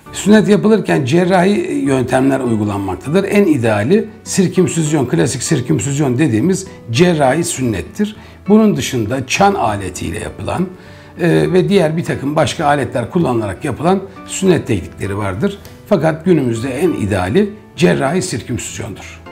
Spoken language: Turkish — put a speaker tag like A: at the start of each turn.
A: Sünnet yapılırken cerrahi yöntemler uygulanmaktadır. En ideali sirkümsüzyon, klasik sirkümsüzyon dediğimiz cerrahi sünnettir. Bunun dışında çan aletiyle yapılan ve diğer bir takım başka aletler kullanılarak yapılan sünnet teknikleri vardır. Fakat günümüzde en ideali cerrahi sirkümsüzyondur.